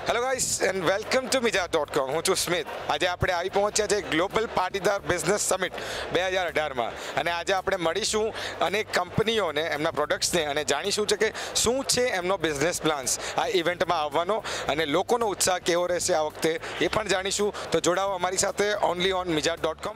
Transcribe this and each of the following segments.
Hello guys and welcome to મિજાજ.com. હું છું સ્મિત. આજે આપણે આવી પહોંચ્યા છે ગ્લોબલ પાટીદાર બિઝનેસ સમિટ 2018માં અને આજે આપણે મળીશું અનેક કંપનીઓને એમના પ્રોડક્ટ્સને અને જાણીશું છે કે શું છે એમનો બિઝનેસ પ્લાન્સ આ ઇવેન્ટમાં આવવાનો અને લોકોનો ઉત્સાહ કેવો રહેશે આ વખતે એ પણ જાણીશું. તો જોડાઓ અમારી સાથે ઓનલી ઓન મિજાજ.com.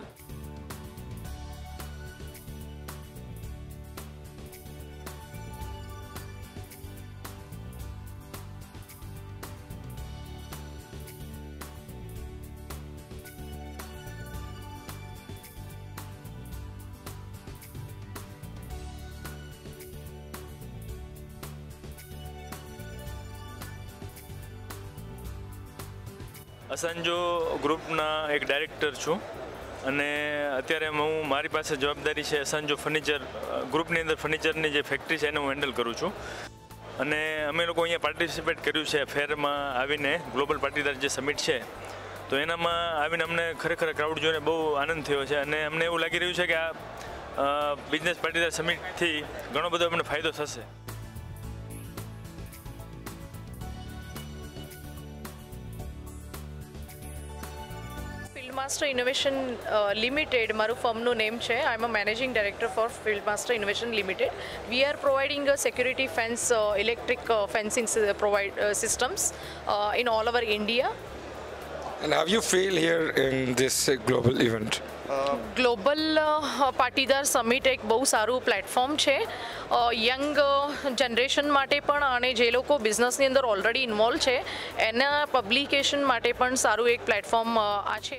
અસંજો ગ્રુપના એક ડાયરેક્ટર છું અને અત્યારે હું મારી પાસે જવાબદારી છે અસંજો ફર્નિચર ગ્રુપની અંદર ફર્નિચરની જે ફેક્ટરી છે એને હું હેન્ડલ કરું છું. અને અમે લોકો અહીંયા પાર્ટિસિપેટ કર્યું છે ફેરમાં આવીને ગ્લોબલ પાટીદાર જે સમિટ છે તો એનામાં આવીને અમને ખરેખર ક્રાઉડ જોઈને બહુ આનંદ થયો છે અને અમને એવું લાગી રહ્યું છે કે આ બિઝનેસ પાટીદાર સમિટથી ઘણો બધો અમને ફાયદો થશે. Fieldmaster Innovation Limited, મારું ફર્મનું નેમ છે. I am a managing director for Fieldmaster Innovation Limited. We are providing security fence, electric fencing systems in all over India. And how you feel here in this global event? Global Patidar summit એક બહુ સારું platform છે young generation માટે પણ અને જે લોકો બિઝનેસની અંદર ઓલરેડી ઇન્વોલ્વ છે એના પબ્લિકેશન માટે પણ સારું એક પ્લેટફોર્મ આ છે.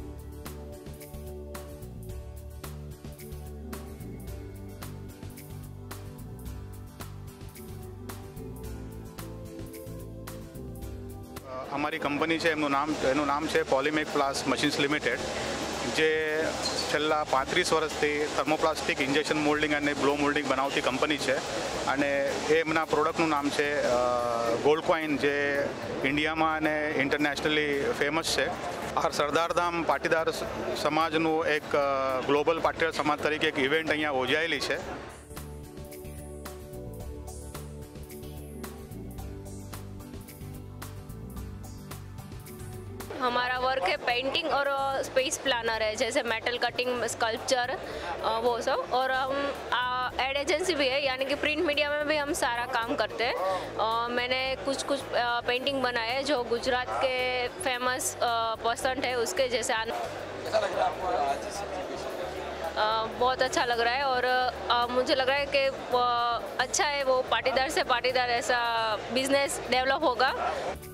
અમારી કંપની છે એનું નામ છે પોલીમેક પ્લાસ મશીન્સ લિમિટેડ, જે છેલ્લા 35 વર્ષથી થર્મોપ્લાસ્ટિક ઇન્જેક્શન મોલ્ડિંગ અને બ્લો મોલ્ડિંગ બનાવતી કંપની છે. અને એમના પ્રોડક્ટનું નામ છે ગોલ્ડ કોઈન, જે ઇન્ડિયામાં અને ઇન્ટરનેશનલી ફેમસ છે. આ સરદારધામ પાટીદાર સમાજનું એક ગ્લોબલ પાટીદાર સમાજ તરીકે એક ઇવેન્ટ અહીંયા યોજાયેલી છે. हमारा वर्क है पेंटिंग और स्पेस प्लानर है, जैसे मेटल कटिंग, स्कल्पचर, वो सब. और हम एड एजेंसी भी है, यानी कि प्रिंट मीडिया में भी हम सारा काम करते हैं. मैंने कुछ पेंटिंग बनाए हैं जो गुजरात के फेमस पर्सन है उसके जैसे. बहुत अच्छा लग रहा है और मुझे लग रहा है कि अच्छा है वो पाटीदार से पाटीदार ऐसा बिजनेस डेवलप होगा.